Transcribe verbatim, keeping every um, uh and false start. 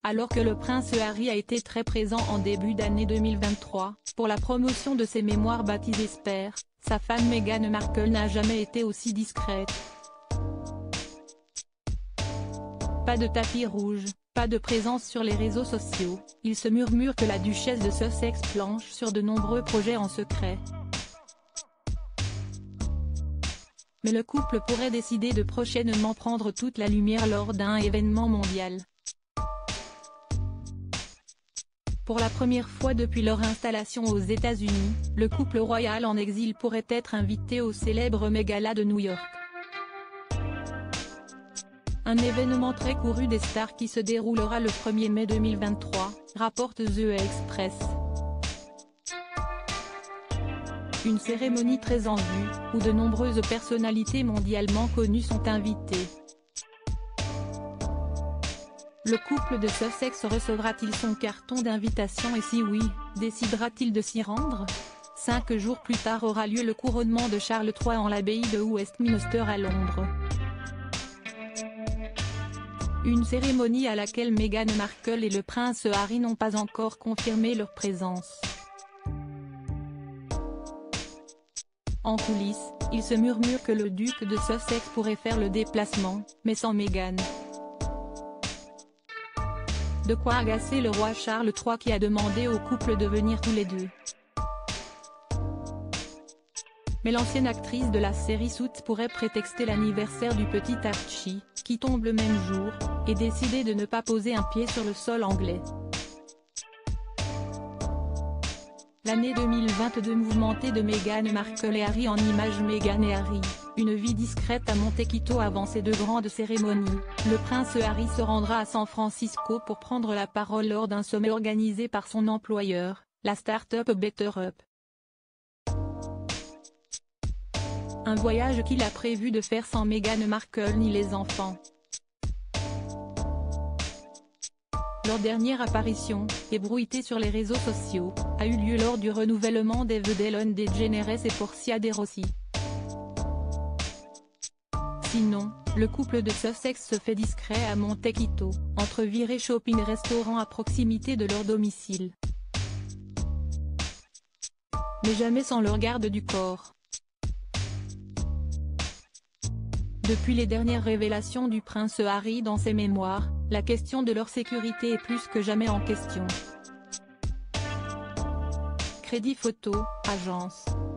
Alors que le prince Harry a été très présent en début d'année deux mille vingt-trois, pour la promotion de ses mémoires baptisées Spare, sa femme Meghan Markle n'a jamais été aussi discrète. Pas de tapis rouge, pas de présence sur les réseaux sociaux, il se murmure que la duchesse de Sussex planche sur de nombreux projets en secret. Mais le couple pourrait décider de prochainement prendre toute la lumière lors d'un événement mondial. Pour la première fois depuis leur installation aux États-Unis, le couple royal en exil pourrait être invité au célèbre Met-Gala de New York. Un événement très couru des stars qui se déroulera le premier mai deux mille vingt-trois, rapporte The Express. Une cérémonie très en vue, où de nombreuses personnalités mondialement connues sont invitées. Le couple de Sussex recevra-t-il son carton d'invitation et si oui, décidera-t-il de s'y rendre? Cinq jours plus tard aura lieu le couronnement de Charles trois en l'abbaye de Westminster à Londres. Une cérémonie à laquelle Meghan Markle et le prince Harry n'ont pas encore confirmé leur présence. En coulisses, il se murmure que le duc de Sussex pourrait faire le déplacement, mais sans Meghan. De quoi agacer le roi Charles trois qui a demandé au couple de venir tous les deux. Mais l'ancienne actrice de la série Suits pourrait prétexter l'anniversaire du petit Archie, qui tombe le même jour, et décider de ne pas poser un pied sur le sol anglais. L'année deux mille vingt-deux mouvementée de Meghan Markle et Harry en images. Meghan et Harry, une vie discrète à Montecito avant ces deux grandes cérémonies. Le prince Harry se rendra à San Francisco pour prendre la parole lors d'un sommet organisé par son employeur, la start-up BetterUp. Un voyage qu'il a prévu de faire sans Meghan Markle ni les enfants. Leur dernière apparition, ébruitée sur les réseaux sociaux, a eu lieu lors du renouvellement des vœux d'Ellen DeGeneres et Portia de Rossi. Sinon, le couple de Sussex se fait discret à Montecito, entre virées shopping et restaurants à proximité de leur domicile. Mais jamais sans leur garde du corps. Depuis les dernières révélations du prince Harry dans ses mémoires, la question de leur sécurité est plus que jamais en question. Crédit Photo, agence.